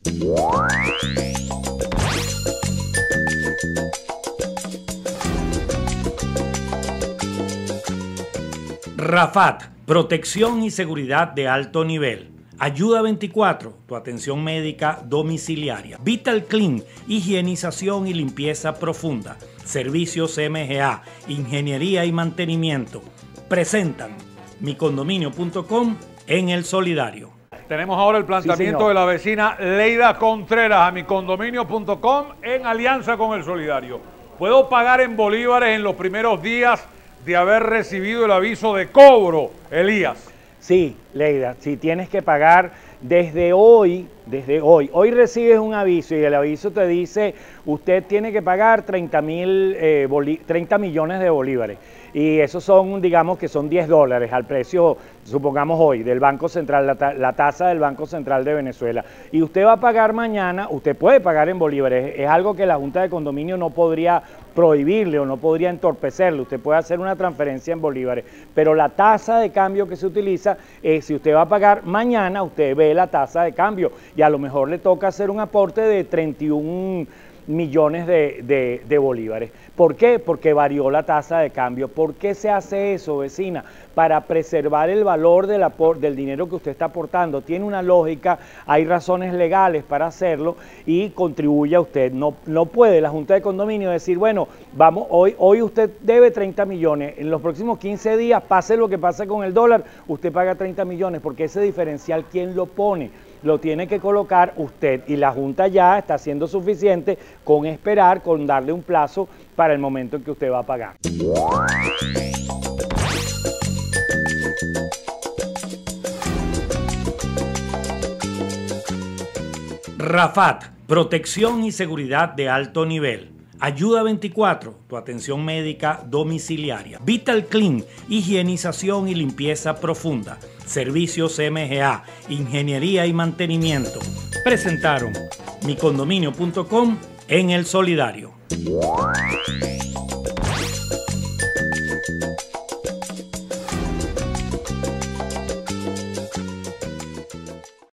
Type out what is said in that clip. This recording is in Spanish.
Rafat, protección y seguridad de alto nivel. Ayuda 24, tu atención médica domiciliaria. Vital Clean, higienización y limpieza profunda. Servicios MGA, ingeniería y mantenimiento. Presentan micondominio.com en El Solidario. Tenemos ahora el planteamiento de la vecina Leida Contreras a micondominio.com en alianza con El Solidario. ¿Puedo pagar en bolívares en los primeros días de haber recibido el aviso de cobro, Elías? Sí, Leida, si tienes que pagar desde hoy, recibes un aviso y el aviso te dice, usted tiene que pagar 30 millones de bolívares. Y esos son, digamos que son $10 al precio, supongamos hoy, del Banco Central, la tasa del Banco Central de Venezuela. Y usted va a pagar mañana, usted puede pagar en bolívares, es algo que la Junta de Condominio no podría prohibirle o no podría entorpecerle, usted puede hacer una transferencia en bolívares, pero la tasa de cambio que se utiliza es, si usted va a pagar mañana, usted ve la tasa de cambio y a lo mejor le toca hacer un aporte de 31 millones de bolívares. ¿Por qué? Porque varió la tasa de cambio. ¿Por qué se hace eso, vecina? Para preservar el valor del dinero que usted está aportando. Tiene una lógica, hay razones legales para hacerlo y contribuye a usted. No puede la Junta de Condominio decir, bueno, vamos, hoy usted debe 30 millones, en los próximos 15 días, pase lo que pase con el dólar, usted paga 30 millones, porque ese diferencial, ¿quién lo pone? Lo tiene que colocar usted y la Junta ya está haciendo suficiente con esperar, con darle un plazo para el momento en que usted va a pagar. Rafat, protección y seguridad de alto nivel. Ayuda 24, tu atención médica domiciliaria. Vital Clean, higienización y limpieza profunda. Servicios MGA, ingeniería y mantenimiento. Presentaron micondominio.com en El Solidario.